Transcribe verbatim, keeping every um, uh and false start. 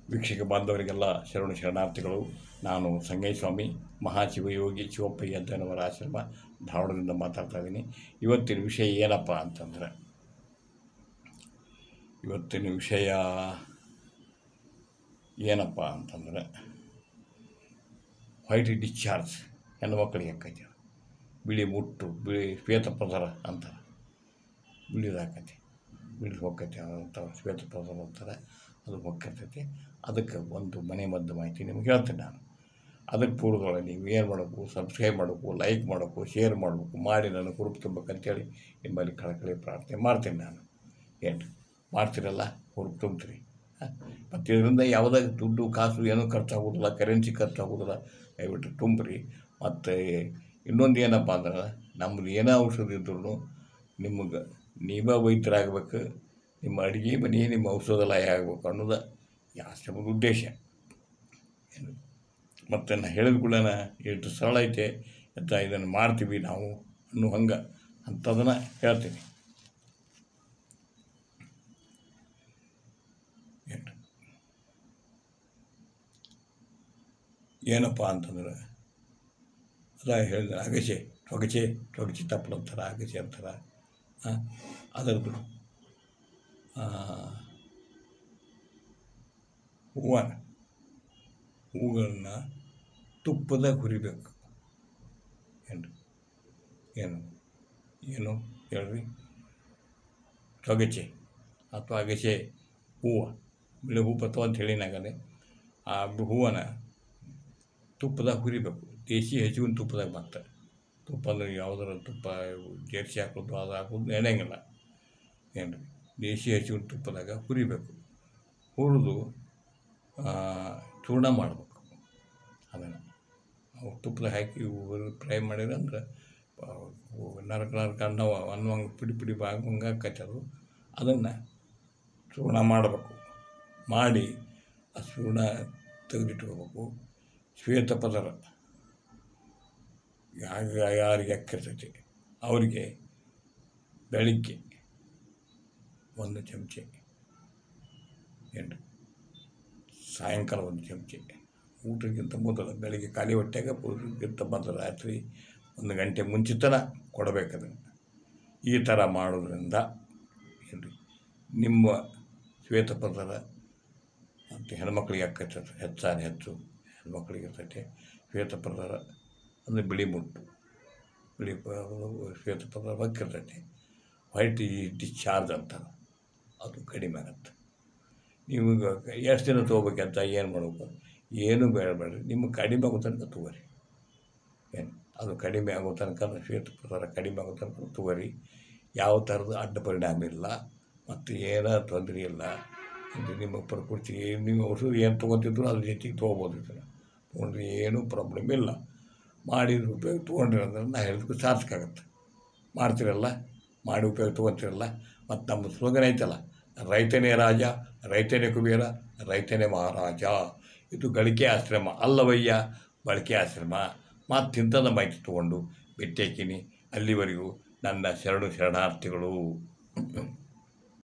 ವೀಕ್ಷಕ ಬಾಂಧವರಿಗೆಲ್ಲ ಶರಣು ಶರಣಾರ್ಥಿಗಳು. ನಾನು ಸಂಗಯ್ಯಸ್ವಾಮಿ ಮಹಾಶಿವಯೋಗಿ ಶಿವಪ್ಪಯ್ಯ ಅಧ್ಯಯನವರ ಆಶ್ರಮ ಧಾರವಾಡದಿಂದ ಮಾತಾಡ್ತಾ ಇದ್ದೀನಿ. ಇವತ್ತಿನ ವಿಷಯ ಏನಪ್ಪ ಅಂತಂದರೆ ಇವತ್ತಿನ ವಿಷಯ ಏನಪ್ಪ ಅಂತಂದರೆ ವೈಟ್ ಡಿಸ್ಚಾರ್ಜ್ ಹೆಣ್ಮಕ್ಳಿಗೆ ಆಕೈತಿ. ಬಿಳಿ ಮುಟ್ಟು ಬಿಳಿ ಶ್ವೇತ ಪದರ ಅಂತಾರೆ, ಬಿಳಿದಾಕೈತಿ, ಬಿಳಿ ಹೋಗ್ತೈತಿ ಅಂತ ಶ್ವೇತ ಪದರ ಅಂತಾರೆ, ಅದು ಹೋಗ್ತೈತಿ. ಅದಕ್ಕೆ ಒಂದು ಮನೆ ಮದ್ದು ಮಾಹಿತಿ ನಿಮ್ಗೆ ಹೇಳ್ತೀನಿ ನಾನು. ಅದಕ್ಕೆ ಪೂರ್ವದೊಳಗೆ ನೀವು ಏನು ಮಾಡಬೇಕು, ಸಬ್ಸ್ಕ್ರೈಬ್ ಮಾಡಬೇಕು, ಲೈಕ್ ಮಾಡಬೇಕು, ಶೇರ್ ಮಾಡಬೇಕು, ಮಾಡಿ ನನಗೆ ಹುರುಪು ತುಂಬಬೇಕಂತೇಳಿ ನಿಮ್ಮಲ್ಲಿ ಕಳಕಳಿ ಪ್ರಾರ್ಥನೆ ಮಾಡ್ತೀನಿ ನಾನು. ಏನು ಮಾಡ್ತೀರಲ್ಲ, ಹುರುಪು ತುಂಬ್ತೀರಿ. ಮತ್ತು ಇದರಿಂದ ಯಾವುದೇ ದುಡ್ಡು ಕಾಸು ಏನೂ ಖರ್ಚಾಗೋದಿಲ್ಲ, ಕರೆನ್ಸಿ ಖರ್ಚಾಗೋದಿಲ್ಲ. ದಯವಿಟ್ಟು ತುಂಬ್ರಿ. ಮತ್ತು ಇನ್ನೊಂದು ಏನಪ್ಪ ಅಂದ್ರೆ ನಮ್ಮದು ಏನೋ ಔಷಧ ಇದ್ರೂ ನಿಮಗೆ ನೀವೇ ವೈದ್ಯರಾಗಬೇಕು, ನಿಮ್ಮ ಅಡುಗೆ ಮನೆ ನಿಮ್ಮ ಔಷಧಾಲಯ ಆಗಬೇಕು ಅನ್ನೋದು ಈ ಆಶ್ರಮದ ಉದ್ದೇಶ. ಏನು ಮತ್ತು ನಾನು ಹೇಳಿದ ಕೂಡ ಎಷ್ಟು ಸರಳ ಐತೆ ಅಂತ ಇದನ್ನು ಮಾಡ್ತೀವಿ ನಾವು ಅನ್ನೋ ಹಂಗೆ ಅಂಥದನ್ನು ಹೇಳ್ತೀನಿ. ಏನು ಏನಪ್ಪ ಅಂತಂದ್ರೆ ಅದ ಹೇಳಿದ್ರೆ ಅಗಸೆ ತೊಗಚೆ ತೊಗಚೆ ತಪ್ಪಲು ಅಂತಾರೆ, ಅಗಸೆ ಅಂತಾರೆ. ಅದರದ್ದು ಹೂವು ಹೂಗಳನ್ನ ತುಪ್ಪದಾಗ ಹುರಿಬೇಕು. ಏನು ಏನು ಏನು ಹೇಳ್ರಿ, ತೊಗಚೆ ಅಥವಾ ಅಗಸೆ ಹೂವು, ಬಿಳಿ ಹೂ ಬತ್ತವ ಅಂತ ಹೇಳಿನಾಗಲೇ ಆ ಹೂವನ್ನ ತುಪ್ಪದಾಗ ಹುರಿಬೇಕು. ದೇಶಿ ಹಸಿವಿನ ತುಪ್ಪದಾಗ ಮತ್ತೆ ತುಪ್ಪ ಅಂದರೆ ಯಾವುದರ ತುಪ್ಪ ಜೇರ್ಸಿ ಹಾಕೋದು ಅದು ಹಾಕೋದು ನಡೆಯಂಗಿಲ್ಲ. ಏನು ರೀ, ದೇಶಿ ಹಸಿವಿನ ತುಪ್ಪದಾಗ ಹುರಿಬೇಕು. ಹುರಿದು ಚೂರ್ಣ ಮಾಡಬೇಕು. ಅದನ್ನು ಅವು ತುಪ್ಪದಾಗ ಹಾಕಿ ಫ್ರೈ ಮಾಡಿದ್ರೆ ಅಂದ್ರೆ ನರಕ ನರಕ ಅನ್ನ ಅನ್ನುವಂಗೆ ಪಿಡಿ ಪಿಡಿ ಬಾಗುವಂಗೆ ಆಕೈತೆ ಅದು. ಅದನ್ನು ಚೂರ್ಣ ಮಾಡಬೇಕು. ಮಾಡಿ ಆ ಚೂರ್ಣ ತೆಗೆದಿಟ್ಕೋಬೇಕು. ಶ್ವೇತ ಪದರ ಯಾಗ ಯಾರಿಗೆ ಅಕ್ಕಿರ್ತೈತಿ ಅವರಿಗೆ ಬೆಳಿಗ್ಗೆ ಒಂದು ಚಮಚೆ, ಏನು ಸಾಯಂಕಾಲ ಒಂದು ಚಮಚೆ, ಊಟಕ್ಕಿಂತ ಮೊದಲು ಬೆಳಿಗ್ಗೆ ಖಾಲಿ ಹೊಟ್ಟೆಗೆ ಊಟಕ್ಕಿಂತ ಮೊದಲು ರಾತ್ರಿ ಒಂದು ಗಂಟೆ ಮುಂಚಿತನ ಕೊಡಬೇಕು. ಅದನ್ನು ಈ ಥರ ಮಾಡೋದ್ರಿಂದ ಏನು ನಿಮ್ಮ ಶ್ವೇತ ಪದರ ಮತ್ತು ಹೆಣ್ಮಕ್ಳಿಗೆ ಆಕೈತೆ, ಹೆಚ್ಚಾಗಿ ಹೆಚ್ಚು ಹೆಣ್ಮಕ್ಳಿಗೆ ಇರ್ತೈತೆ. ಶ್ವೇತ ಪದರ ಅಂದರೆ ಬಿಳಿ ಮುಟ್ಟು, ಬಿಳಿ ಶ್ವೇತ ಪದರ ಬಕ್ಕಿರ್ತೈತೆ. ವೈಟ್ ಡಿಸ್ಚಾರ್ಜ್ ಅಂತಾರೆ, ಅದು ಕಡಿಮೆ ಆಗುತ್ತೆ. ನೀವು ಎಷ್ಟು ದಿನ ತೊಗೋಬೇಕಂತ ಏನು ಮಾಡಬೇಕು, ಏನೂ ಬೇಡಬೇಡ್ರಿ, ನಿಮಗೆ ಕಡಿಮೆ ಆಗೋ ತನಕ ತೊಗೋರಿ. ಏನು ಅದು ಕಡಿಮೆ ಆಗೋ ತನಕ ಶ್ವೇತ ಪದರ ಕಡಿಮೆ ಆಗೋ ತನಕ ತೊಗೋರಿ. ಯಾವ ಥರದ ಅಡ್ಡ ಪರಿಣಾಮ ಇಲ್ಲ ಮತ್ತು ಏನೋ ತೊಂದರೆ ಇಲ್ಲ. ಅಂದರೆ ನಿಮ್ಮ ಪ್ರಕೃತಿ ನೀವು ಔಷಧ ಏನು ತೊಗೊತಿದ್ರು ಅದ್ರ ಜೊತೆಗೆ ತೊಗೋಬೋದು. ಇದನ್ನು ತೊಗೊಂಡ್ರೆ ಏನೂ ಪ್ರಾಬ್ಲಮ್ ಇಲ್ಲ. ಮಾಡಿದ ಉಪಯೋಗ ತೊಗೊಂಡ್ರಿ ಅಂದ್ರೆ ನಾ ಹೇಳಿದಕ್ಕೂ ಸಾರ್ಥಕ ಆಗುತ್ತೆ. ಮಾಡ್ತಿರಲ್ಲ, ಮಾಡಿ ಉಪಯೋಗ ತೊಗೊತಿರಲ್ಲ. ಮತ್ತು ನಮ್ಮ ಸ್ಲೋಗನ್ ಐತಲ್ಲ, ರೈತನೇ ರಾಜ, ರೈತನೇ ಕುಬೇರ, ರೈತನೇ ಮಹಾರಾಜ. ಇದು ಗಳಿಕೆ ಆಶ್ರಮ ಅಲ್ಲವಯ್ಯ, ಬಳಕೆ ಆಶ್ರಮ. ಮತ್ತು ಇಂಥದ ಮಾಹಿತಿ ತೊಗೊಂಡು ಭೇಟಿ ಹಾಕೀನಿ. ಅಲ್ಲಿವರೆಗೂ ನನ್ನ ಶರಣು ಶರಣಾರ್ಥಿಗಳು.